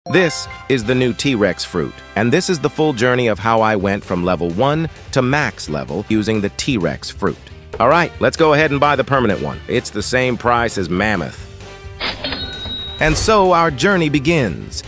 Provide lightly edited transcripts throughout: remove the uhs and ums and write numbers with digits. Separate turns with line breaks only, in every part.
This is the new T-Rex fruit, and this is the full journey of how I went from level 1 to max level using the T-Rex fruit. Alright, let's go ahead and buy the permanent one. It's the same price as Mammoth. And so our journey begins.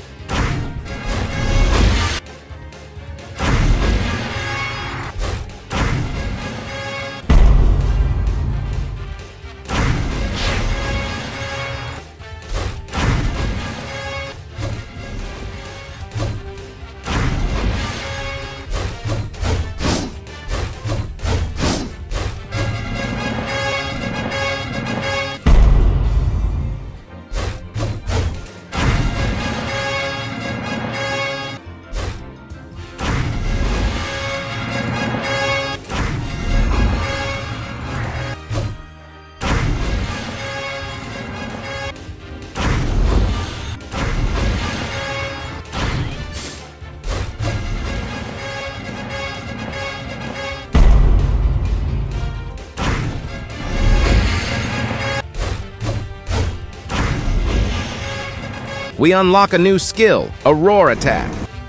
We unlock a new skill, a roar attack.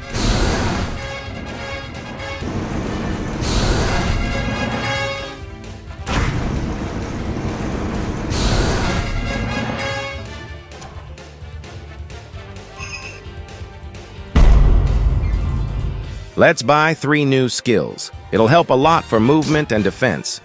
Let's buy 3 new skills. It'll help a lot for movement and defense.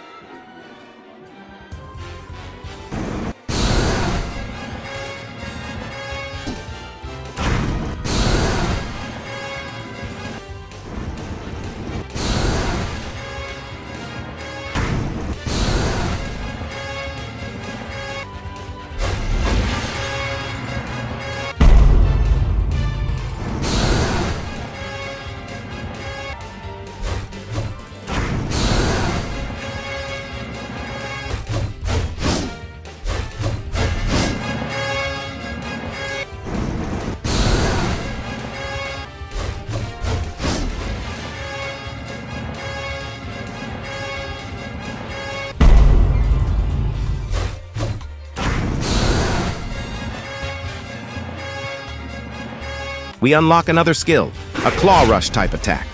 We unlock another skill, a claw rush type attack.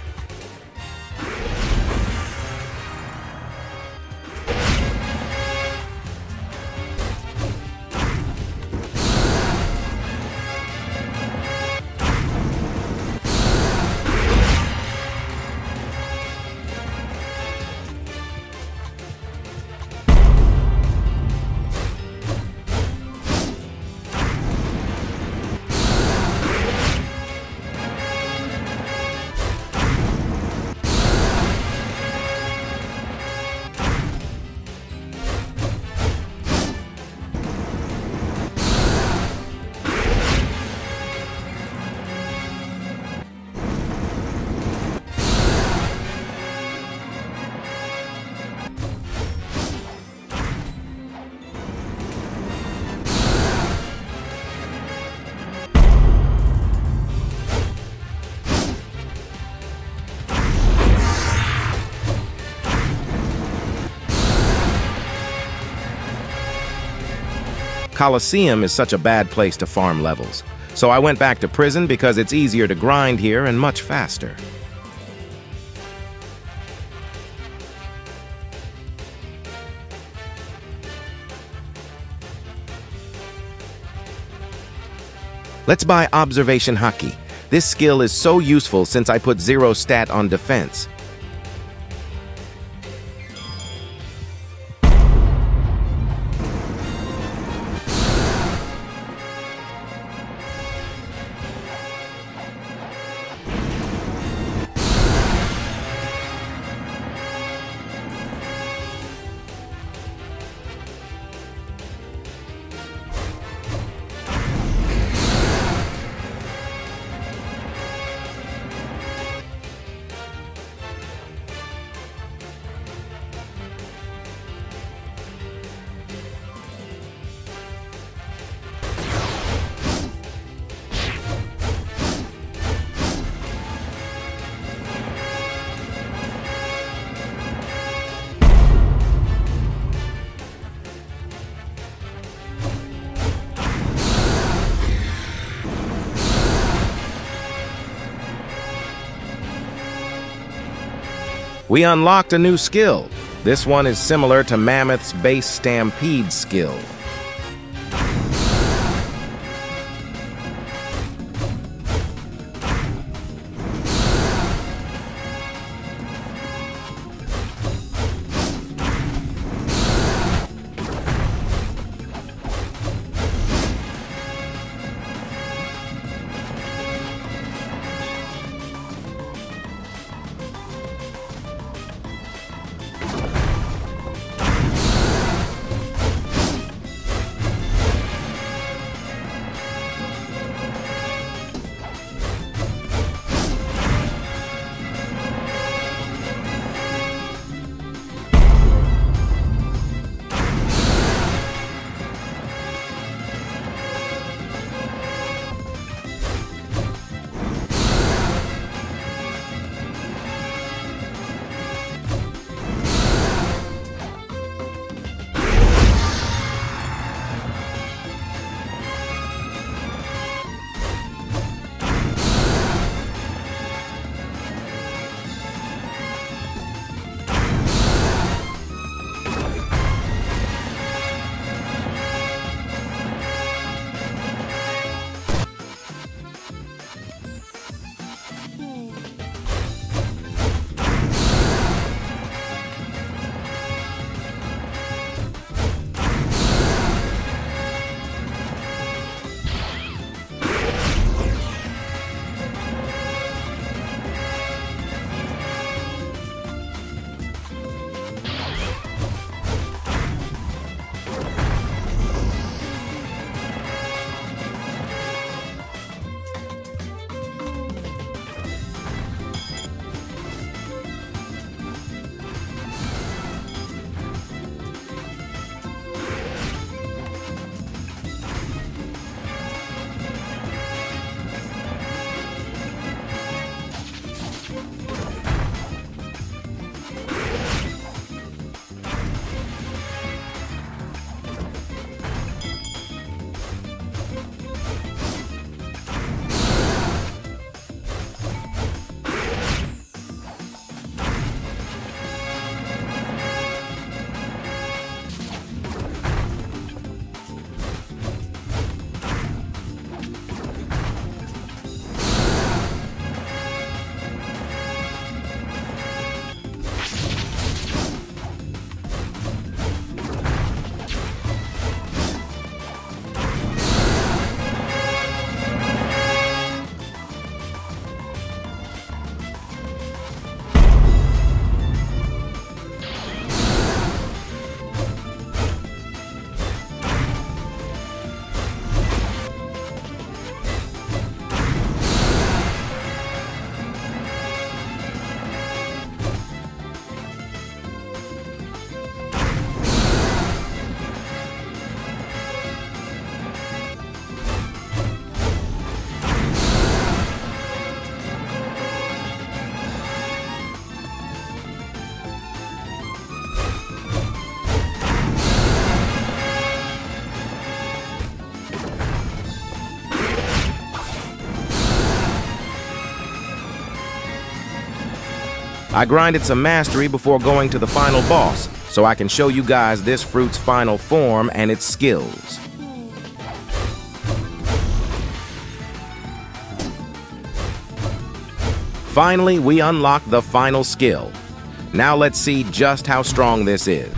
Coliseum is such a bad place to farm levels, so I went back to prison because it's easier to grind here and much faster. Let's buy Observation Haki. This skill is so useful since I put 0 stat on defense. We unlocked a new skill. This one is similar to Mammoth's base stampede skill. I grinded some mastery before going to the final boss, so I can show you guys this fruit's final form and its skills. Finally, we unlocked the final skill. Now let's see just how strong this is.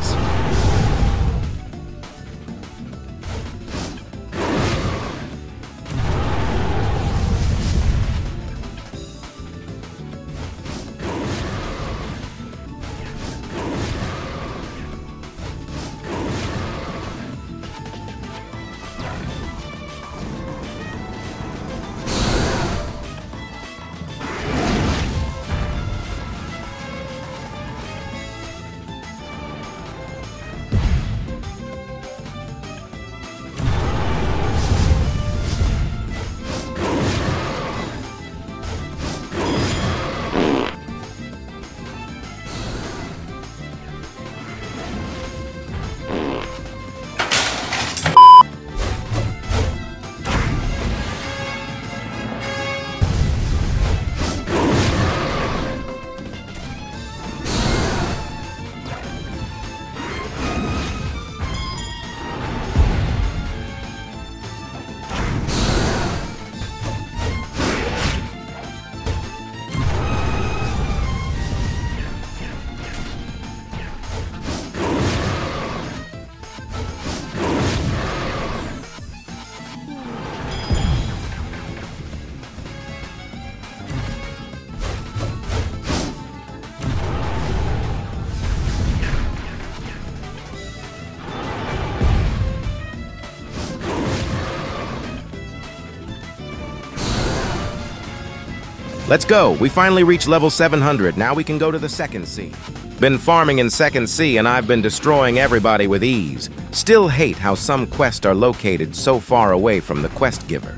Let's go. We finally reached level 700. Now we can go to the second sea. Been farming in second sea and I've been destroying everybody with ease. Still hate how some quests are located so far away from the quest giver.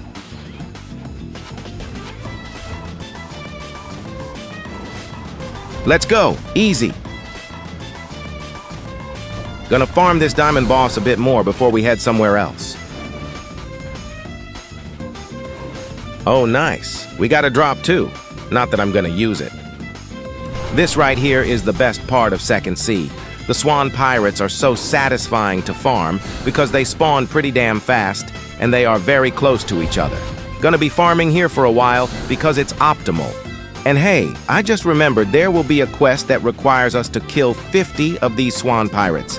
Let's go. Easy. Gonna farm this diamond boss a bit more before we head somewhere else. Oh, nice. We got a drop too. Not that I'm gonna use it. This right here is the best part of Second Sea. The swan pirates are so satisfying to farm because they spawn pretty damn fast and they are very close to each other. Gonna be farming here for a while because it's optimal. And hey, I just remembered there will be a quest that requires us to kill 50 of these swan pirates.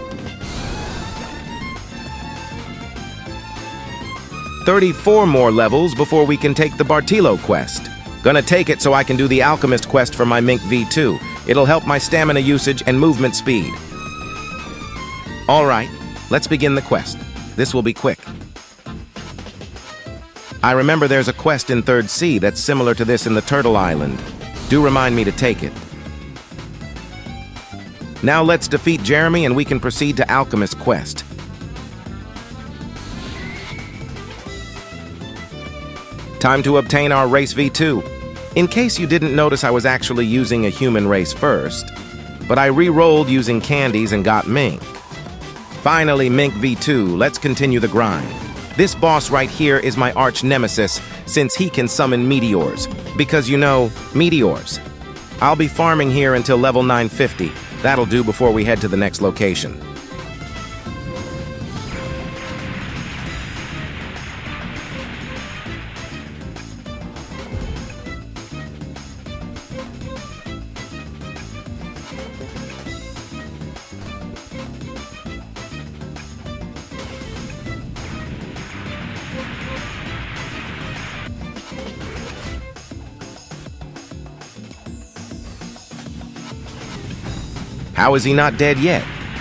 "34 more levels before we can take the Bartilo quest. Gonna take it so I can do the Alchemist quest for my Mink V2. It'll help my stamina usage and movement speed. Alright, let's begin the quest. This will be quick. I remember there's a quest in Third Sea that's similar to this in the Turtle Island. Do remind me to take it. Now let's defeat Jeremy and we can proceed to Alchemist quest. Time to obtain our race V2. In case you didn't notice, I was actually using a human race first, but I re-rolled using candies and got Mink. Finally, Mink V2, let's continue the grind. This boss right here is my arch nemesis, since he can summon meteors, because you know, meteors. I'll be farming here until level 950. That'll do before we head to the next location. How is he not dead yet?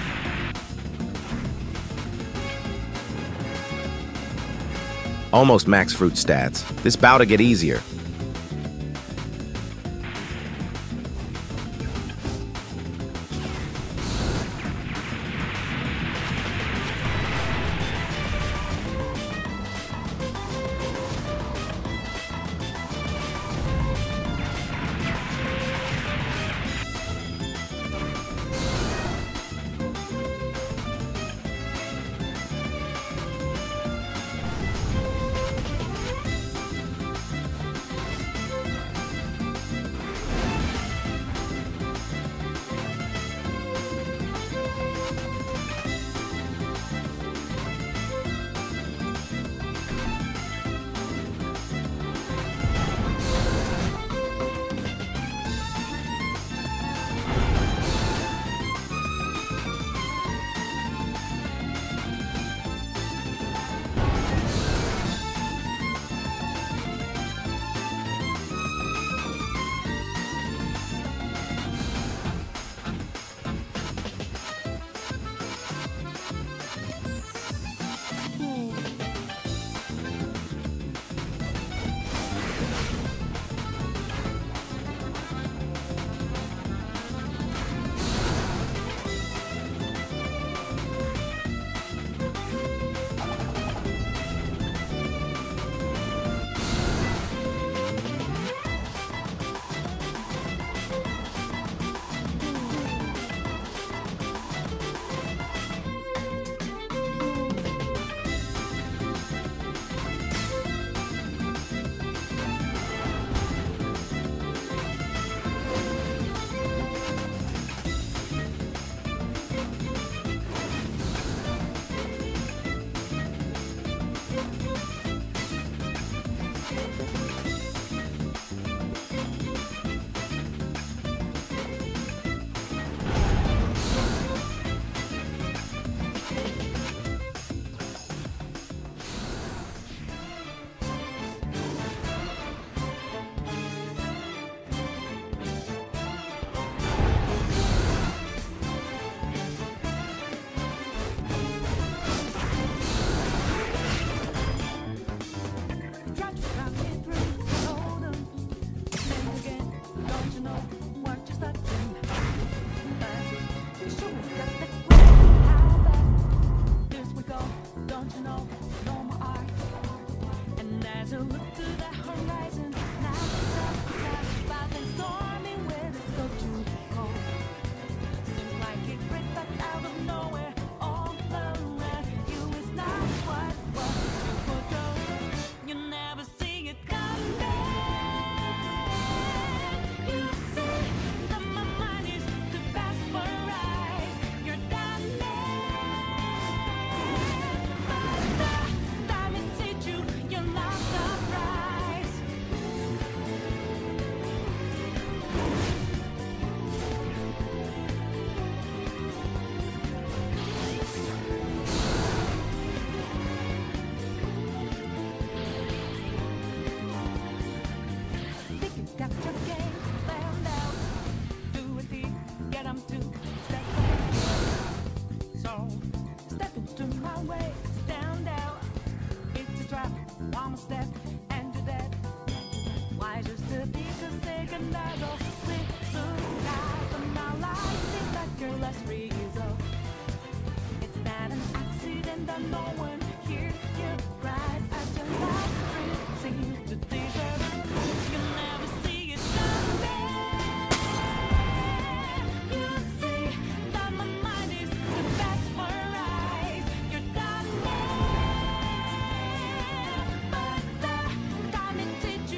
Almost max fruit stats. This bout to get easier.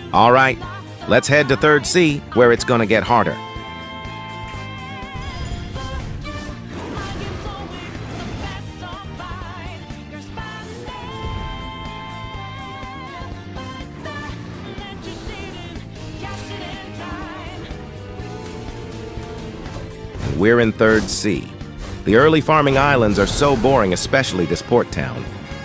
All right, let's head to 3rd C, where it's gonna get harder. We're in 3rd C. The early farming islands are so boring, especially this port town.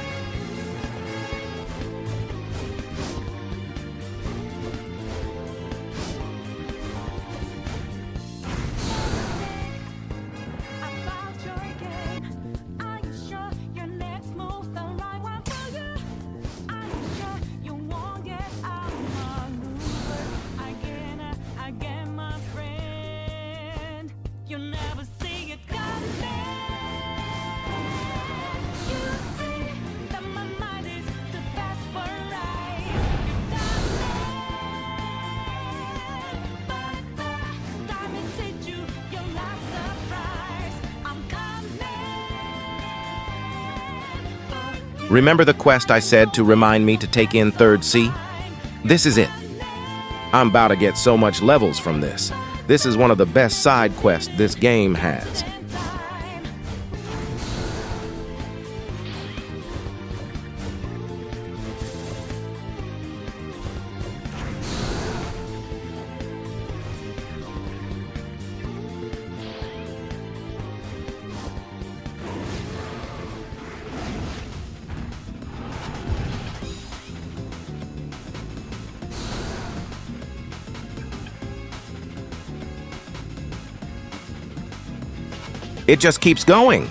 Remember the quest I said to remind me to take in 3rd C? This is it. I'm about to get so much levels from this. This is one of the best side quests this game has. It just keeps going.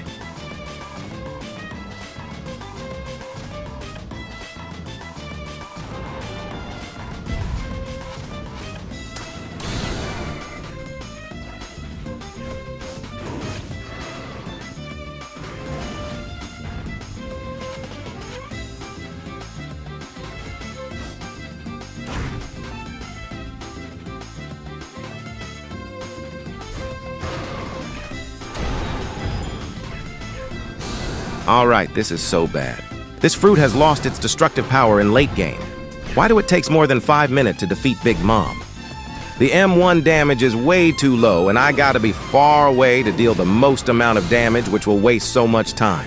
Alright, this is so bad. This fruit has lost its destructive power in late game. Why do it take more than 5 minutes to defeat Big Mom? The M1 damage is way too low, and I gotta be far away to deal the most amount of damage, which will waste so much time.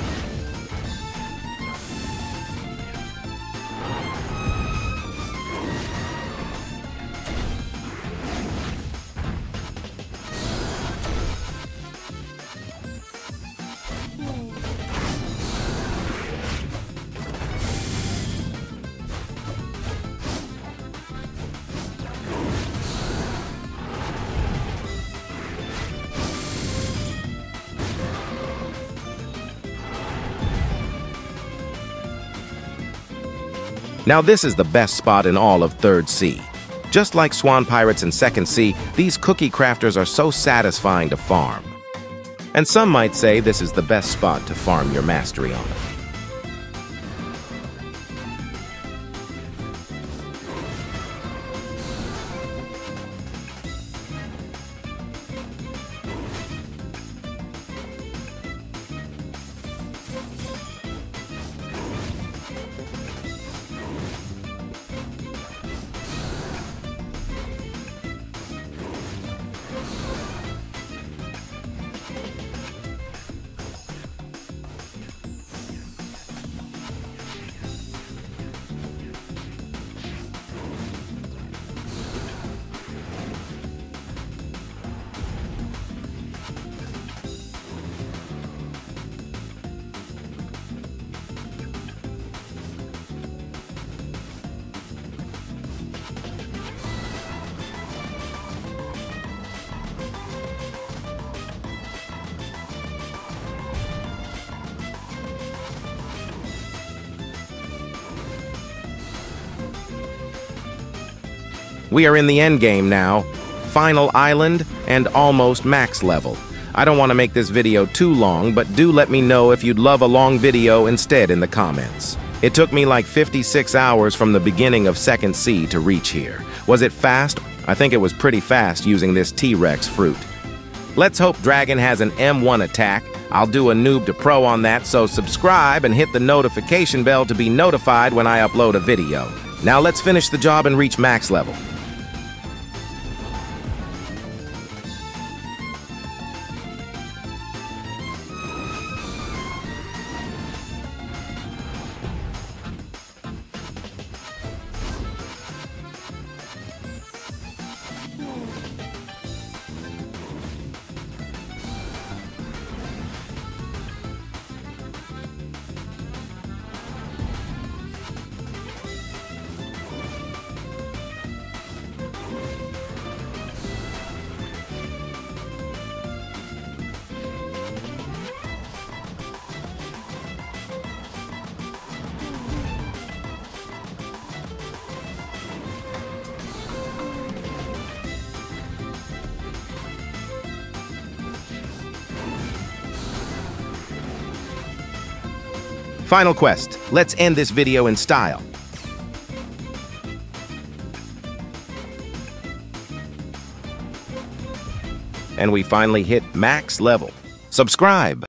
Now this is the best spot in all of 3rd C. Just like Swan Pirates in 2nd C, these cookie crafters are so satisfying to farm. And some might say this is the best spot to farm your mastery on. We are in the end game now, final island, and almost max level. I don't want to make this video too long, but do let me know if you'd love a long video instead in the comments. It took me like 56 hours from the beginning of 2nd C to reach here. Was it fast? I think it was pretty fast using this T-Rex fruit. Let's hope Dragon has an M1 attack. I'll do a noob to pro on that, so subscribe and hit the notification bell to be notified when I upload a video. Now let's finish the job and reach max level. Final quest. Let's end this video in style. And we finally hit max level. Subscribe.